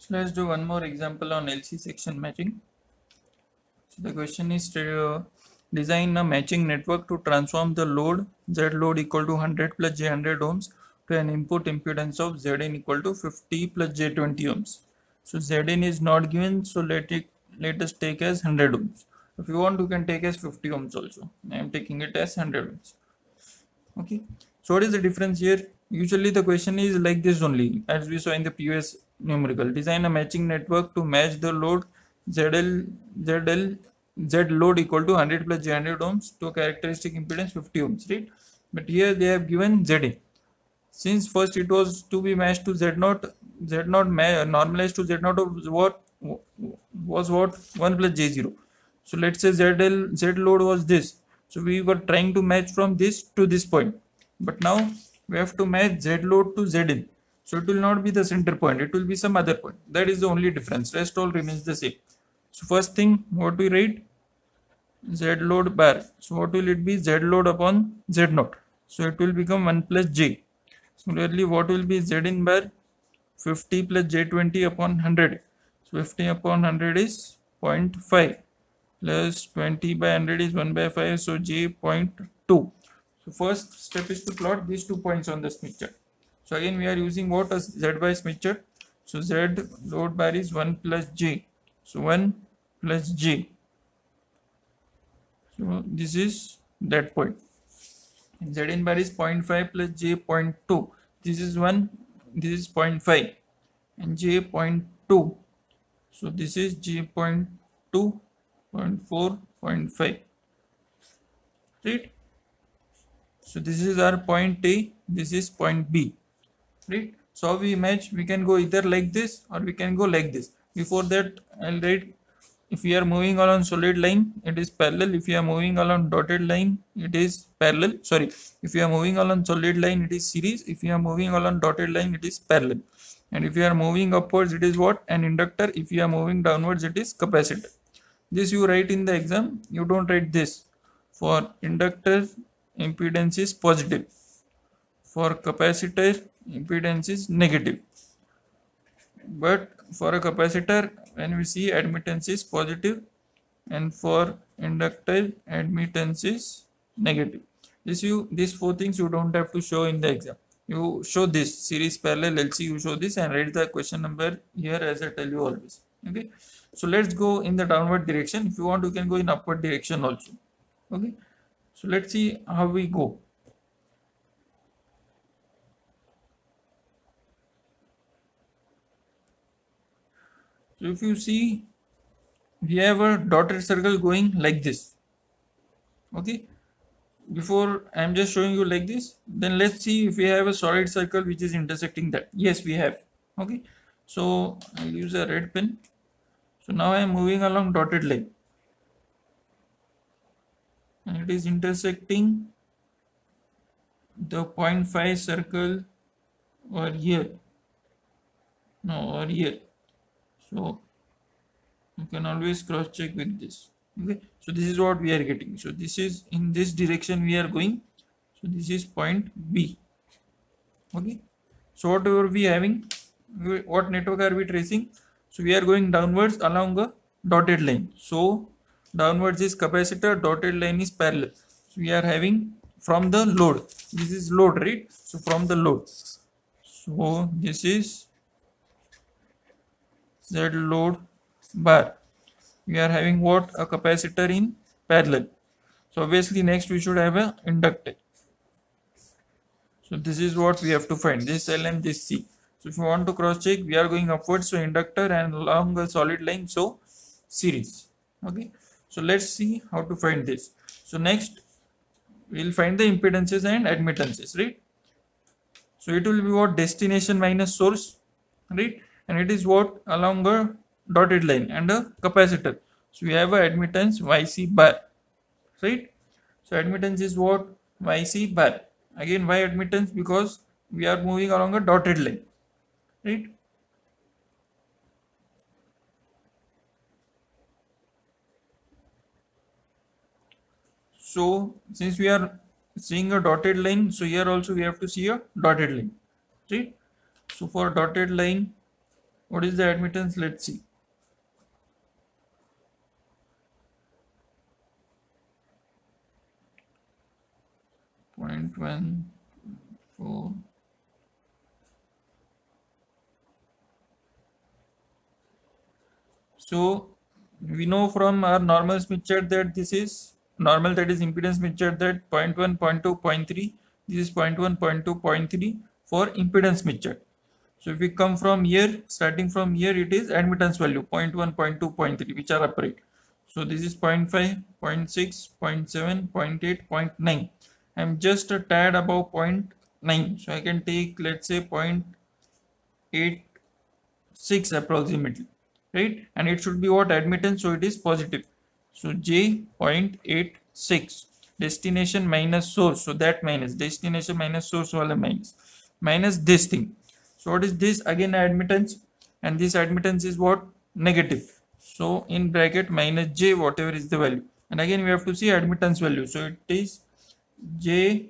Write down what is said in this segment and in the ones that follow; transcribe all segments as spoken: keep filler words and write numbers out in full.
So let's do one more example on L C section matching. So the question is to uh, design a matching network to transform the load Z load equal to one hundred plus J one hundred ohms to an input impedance of Zn equal to fifty plus J twenty ohms. So Zn is not given, so let it let us take as one hundred ohms. If you want, you can take as fifty ohms also. I am taking it as one hundred ohms. Okay. So what is the difference here? Usually the question is like this only, as we saw in the previous numerical. Design a matching network to match the load Z L Z L Z load equal to one hundred plus J one hundred ohms to a characteristic impedance fifty ohms, right? But here they have given Z A. Since first it was to be matched to Z naught, Z naught normalized to Z naught of what was what one plus J zero. So let's say Z L Z load was this. So we were trying to match from this to this point, but now we have to match Z load to Z L. So it will not be the center point, it will be some other point. That is the only difference. Rest all remains the same. So first thing, what we write? Z load bar. So what will it be? Z load upon Z naught. So it will become one plus J. Similarly, what will be Z in bar? fifty plus J twenty upon one hundred. So fifty upon one hundred is zero point five plus twenty by one hundred is one by five. So J zero point two. So first step is to plot these two points on the Smith chart. So again we are using what as Z by Smith chart. So Z load bar is one plus J. So one plus J. So this is that point. And Z in bar is zero point five plus J zero point two. This is one. This is zero point five and J zero point two. So this is J zero point two, zero point four, zero point five. Right? So this is our point A, this is point B. Right? So how we match? We can go either like this or we can go like this. Before that, I'll write, if we are moving along solid line, it is parallel. If you are moving along dotted line, it is parallel. Sorry, if you are moving along solid line, it is series. If you are moving along dotted line, it is parallel. And if you are moving upwards, it is what? An inductor. If you are moving downwards, it is capacitor. This you write in the exam. You don't write this. For inductor, impedance is positive. For capacitor, impedance is negative. But for a capacitor, when we see admittance is positive, and for inductor admittance is negative. This you these four things you don't have to show in the exam. You show this series, parallel, L C, you show this and write the question number here as I tell you always. Okay. So let's go in the downward direction. If you want, you can go in upward direction also. Okay. So let's see how we go. So if you see, we have a dotted circle going like this. Okay. Before I am just showing you like this, then let's see if we have a solid circle which is intersecting that. Yes, we have. Okay. So I'll use a red pen. So now I am moving along dotted line. And it is intersecting the zero point five circle or here. No, or here. So you can always cross check with this. Okay, so this is what we are getting. So this is in this direction we are going. So this is point B. Okay, so whatever we having, what network are we tracing? So we are going downwards along a dotted line. So downwards is capacitor, dotted line is parallel. So we are having from the load. This is load, right? So from the load. So this is Z load bar. We are having what? A capacitor in parallel. So obviously next we should have a inductor. So this is what we have to find, this L and this C. So if you want to cross check, we are going upwards, so inductor, and along a solid line, so series. Okay, so let's see how to find this. So next we will find the impedances and admittances, right? So it will be what? Destination minus source, right? And it is what? Along a dotted line and a capacitor. So we have a admittance Y C bar, right? So admittance is what? Y C bar. Again, why admittance? Because we are moving along a dotted line, right? So since we are seeing a dotted line, so here also we have to see a dotted line, right? So for dotted line, What is the admittance? Let's see. zero point one four. So we know from our normal Smith chart that this is normal, that is impedance Smith chart, that zero point one, zero point two, zero point three. This is zero point one, zero point two, zero point three for impedance Smith chart. So if we come from here, starting from here, it is admittance value zero point one, zero point two, zero point three, which are upright. So this is zero point five, zero point six, zero point seven, zero point eight, zero point nine. I am just a tad above zero point nine. So I can take, let's say, zero point eight six approximately, right? And it should be what? Admittance, so it is positive. So J zero point eight six, destination minus source, so that minus, destination minus source wala minus, minus this thing. So what is this? Again admittance, and this admittance is what? Negative. So in bracket minus J, whatever is the value, and again we have to see admittance value, so it is J.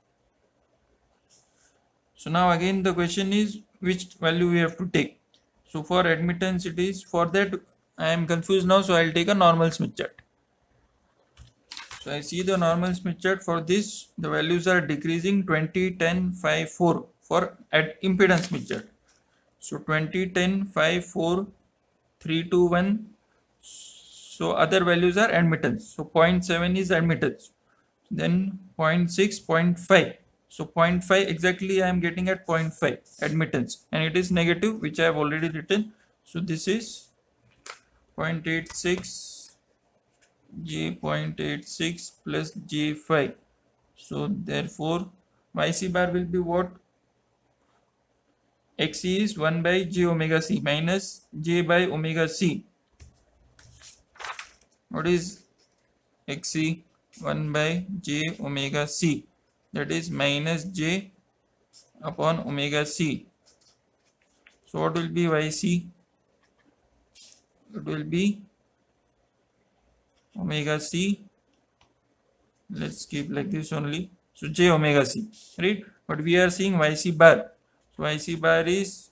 So now again the question is which value we have to take. So for admittance it is, for that I am confused now, so I will take a normal Smith chart. So I see the normal Smith chart. For this the values are decreasing twenty, ten, five, four for at impedance Smith chart. So twenty, ten, five, four, three, two, one. So other values are admittance. So zero point seven is admittance. Then zero point six, zero point five. So zero point five exactly I am getting at zero point five admittance, and it is negative, which I have already written. So this is zero point eight six, J zero point eight six plus J five. So therefore Y C bar will be what? X C is one by J omega C minus J by omega C. What is X C? one by J omega C, that is minus J upon omega C. So what will be Y C? It will be omega C. Let's keep like this only. So J omega C, right? But we are seeing Y C bar. So Y C bar is,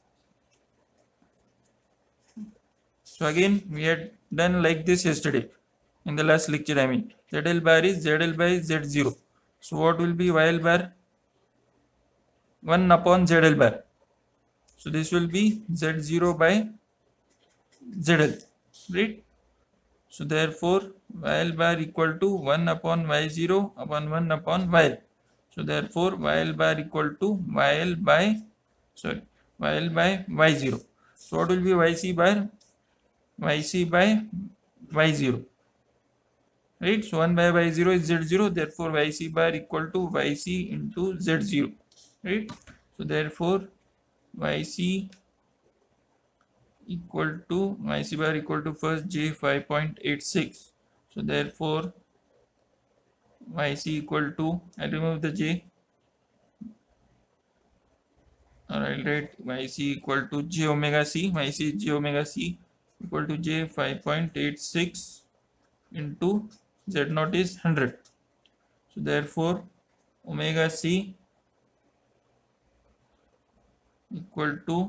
so again we had done like this yesterday in the last lecture. I mean Z L bar is Z L by Z zero. So what will be Y L bar? one upon Z L bar. So this will be Z zero by Z L, right? So therefore Y L bar equal to one upon Y zero upon one upon Y L. So therefore Y L bar equal to Y L by, sorry, Y L by Y zero. So what will be Y C bar? Y C by Y zero, right? So one by Y zero is Z zero, therefore Y C bar equal to Y C into Z zero, right? So therefore Y C equal to, Y C bar equal to first J five point eight six. So therefore Y C equal to, I remove the J, alright, right? Y C equal to J omega C, Y C J omega C equal to J five point eight six into Z naught is one hundred. So therefore omega C equal to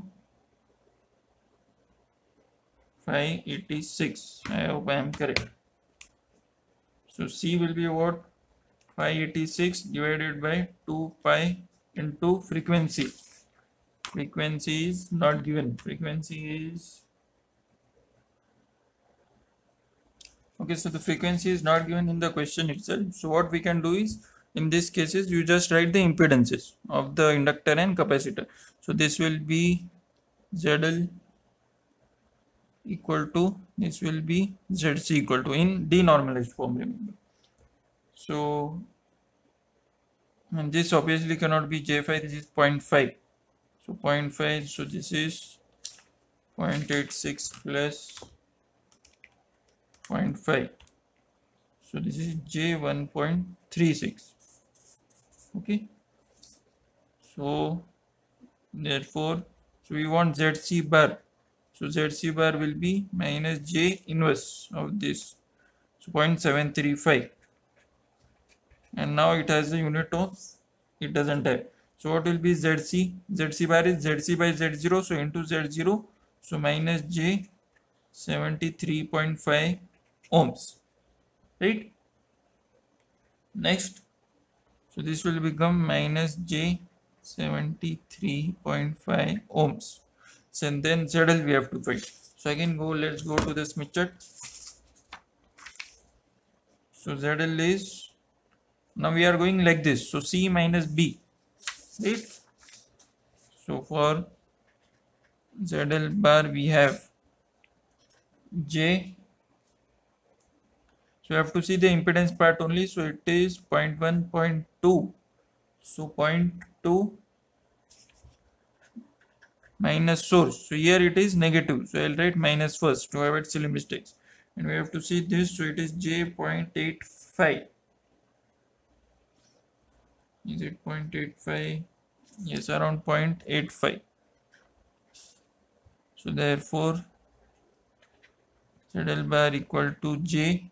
five eighty-six. I hope I am correct. So C will be what? five eighty-six divided by two pi into frequency. Frequency is not given. Frequency is, okay, so the frequency is not given in the question itself. So what we can do is, in these cases, you just write the impedances of the inductor and capacitor. So this will be Z L equal to, this will be Z C equal to, in denormalized form, remember. So, and this obviously cannot be J five, this is zero point five. So zero point five, so this is zero point eight six plus zero point five. So this is J one point three six. Okay. So therefore, so we want Z C bar. So Z C bar will be minus J inverse of this. So zero point seven three five. And now it has a unit of, it doesn't have. So what will be Z C? Z C bar is Z C by Z zero. So into Z zero. So minus J seventy-three point five ohms, right? Next, so this will become minus J seventy-three point five ohms. So and then Z L we have to find. So again go, let's go to the Smith chart. So Z L is, now we are going like this. So C minus B, right? So for Z L bar we have J. So you have to see the impedance part only. So it is zero point one, zero point two. So zero point two minus source. So here it is negative. So I'll write minus first to avoid silly mistakes. And we have to see this. So it is J zero point eight five. Is it zero point eight five? Yes, around zero point eight five. So therefore Z L bar equal to J zero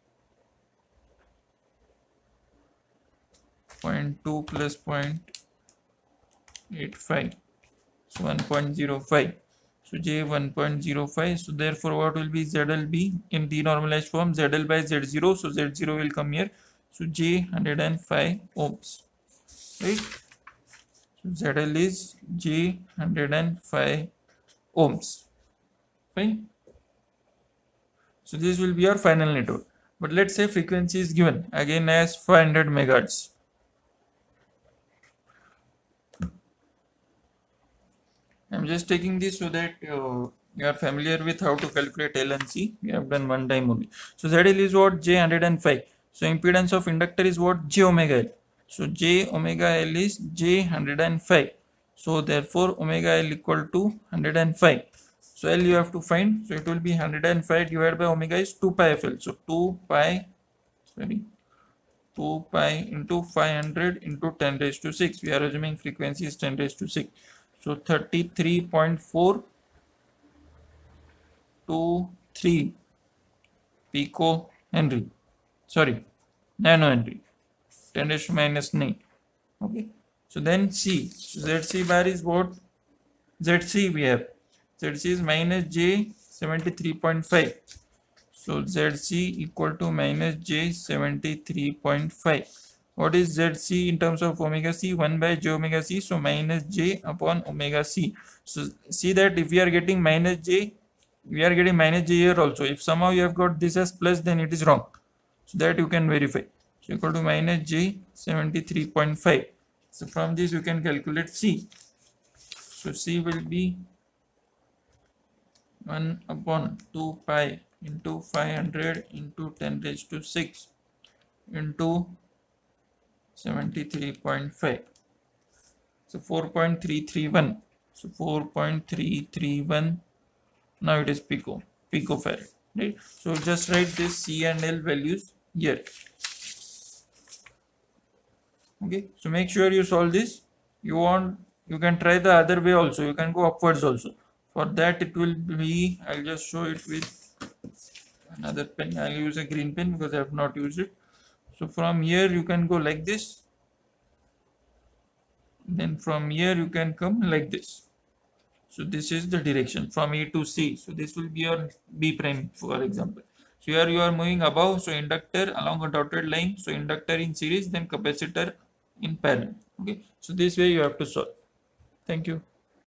point two plus zero point eight five. So one point zero five. So J one point zero five. So therefore what will be Z L B in denormalized form? Z L by Z zero. So Z zero will come here. So J one hundred five ohms. Right? So Z L is J one hundred five ohms. Fine. So this will be your final network. But let's say frequency is given again as five hundred megahertz. I'm just taking this so that uh, you are familiar with how to calculate L and C. We have done one time only. So Z L is what? J one hundred five. So impedance of inductor is what? J omega L. So J omega L is J one hundred five. So therefore omega L equal to one hundred five. So L you have to find. So it will be one hundred five divided by omega is two pi F L. So two pi, sorry, two pi into five hundred into ten raised to six. We are assuming frequency is ten raised to six. So thirty-three point four two three pico Henry. Sorry, nano Henry. ten raised to minus nine. Okay. So then C. So Z C bar is what? Z C we have. Z C is minus J seventy-three point five. So Z C equal to minus J seventy-three point five. What is Z C in terms of omega C? one by J omega C. So minus J upon omega C. So see that if we are getting minus J, we are getting minus J here also. If somehow you have got this as plus, then it is wrong. So that you can verify. So equal to minus J seventy-three point five. So from this you can calculate C. So C will be one upon two pi into five hundred into ten raised to six into seventy-three point five. So four point three three one. So four point three three one. Now it is pico, picofarad. Right? So just write this C and L values here. Okay. So make sure you solve this. You want, you can try the other way also. You can go upwards also. For that it will be, I'll just show it with another pen. I'll use a green pen because I have not used it. So from here you can go like this. Then from here you can come like this. So this is the direction from A to C. So this will be your B prime, for example. So here you are moving above. So inductor along a dotted line. So inductor in series, then capacitor in parallel. Okay. So this way you have to solve. Thank you.